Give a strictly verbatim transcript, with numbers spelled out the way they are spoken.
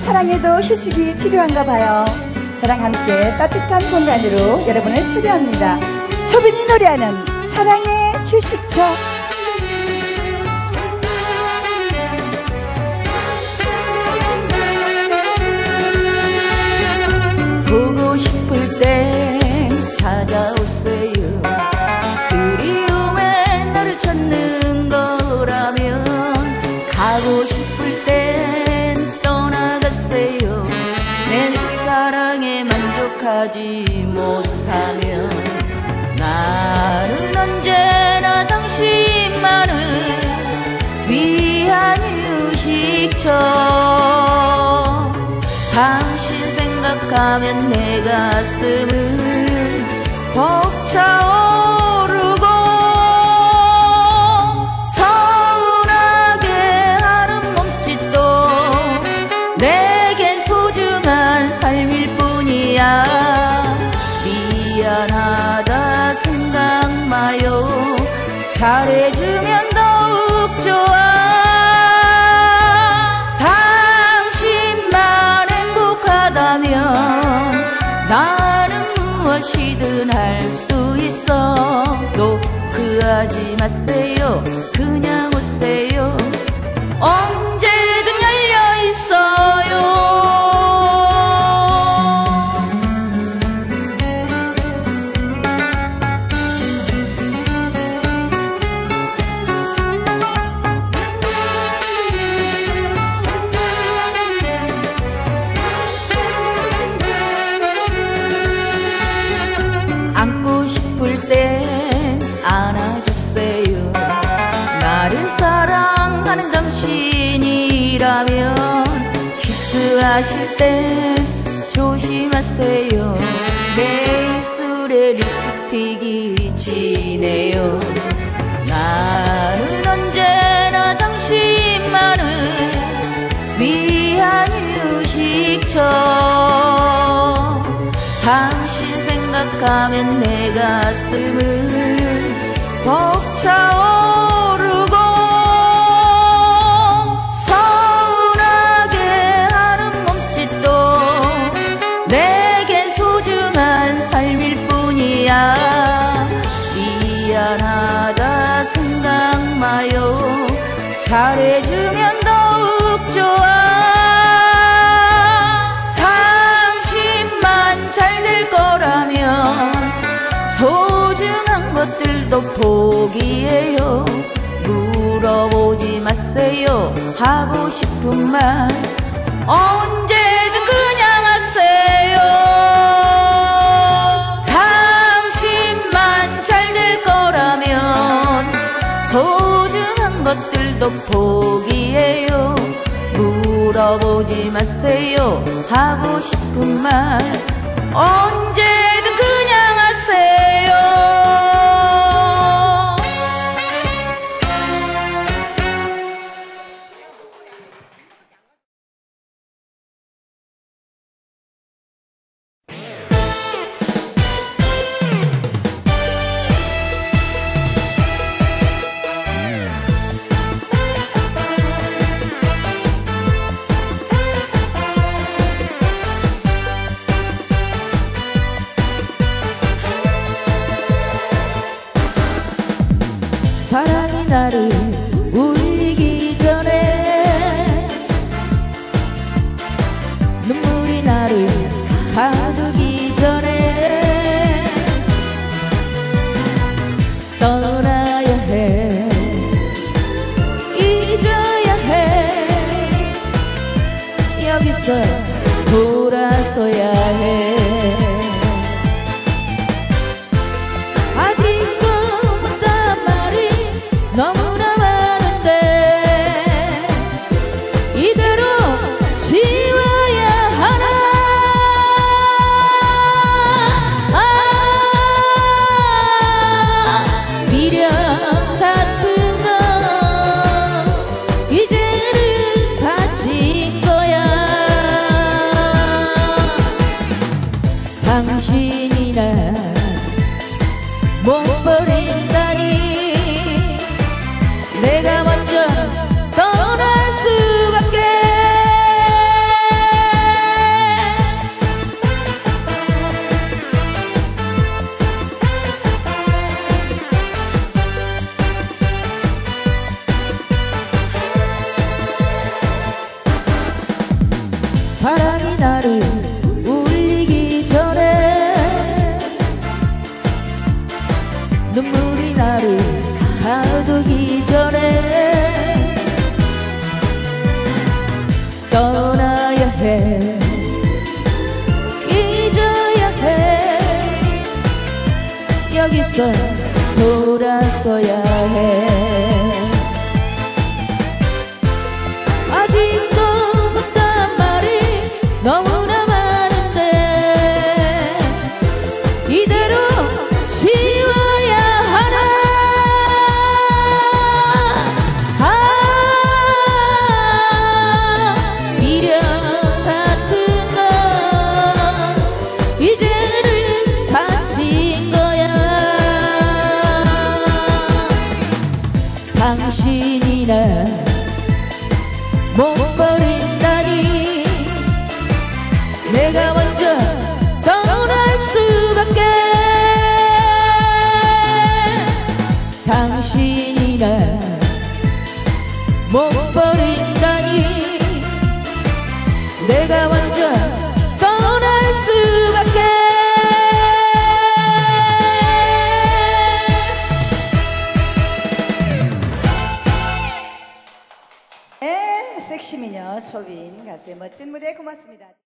사랑에도 휴식이 필요한가 봐요. 저랑 함께 따뜻한 공간으로 여러분을 초대합니다. 초빈이 노래하는 사랑의 휴식처. 보고 싶을 땐 찾아오세요. 그리움에 너를 찾는 거라면 가고 싶을 땐 떠나갔어요. 내 사랑에 만족하지 못하면 나는 언제나 당신만을 위한 휴식처. 당신 생각하면 내 가슴은 벅차오르고 서운하게 하는 몸짓도 내겐 소중한 삶일 뿐이야. 미안하다 생각 마요. 잘해주면 더욱 좋아. 당신만 행복하다면 나는 무엇이든 할 수 있어. 노크하지 마세요. 그냥 오세요. 언제든 열려 있어요. 안고 싶을 땐 안아주세요. 나를 사랑하는 당신이라면 키스하실 땐 조심하세요. 내 입술에 립스틱이 지네요. 나는 언제나 당신만을 위한 휴식처. 당신 생각하면 내 가슴은 벅차오르고 서운하게 하는 몸짓도 내겐 소중한 삶일 뿐이야. 미안하다 생각 마요. 잘해주면 더욱 좋아. 소중한 것들도 포기해요. 물어보지 마세요. 하고 싶은 말 언제든 그냥 하세요. 당신만 잘 될 거라면 소중한 것들도 포기해요. 물어보지 마세요. 하고 싶은 말 언제든 그냥 하세요. 사랑이 나를 울리기 전에 눈물이 나를 가두기 전에 떠나야 해. 잊어야 해. 여기서 돌아서야 해. 너무나 많은데 이대로 지워야 하나. 아, 미련 같은 거 이제는 사친 거야. 떠나야 해 잊어야 해 여기서 돌아서야 해 아직도 못한 말이 너무나 많은데 이대로 지워야 하나 아 미련 같은 건 이제는 사친 거야 당신이나 못 버린다니 내가 먼저 떠날 수밖에 당신이나 못 버린다니 내가 먼저 떠날 수밖에 에 섹시미녀 소빈 가수의 멋진 무대 고맙습니다.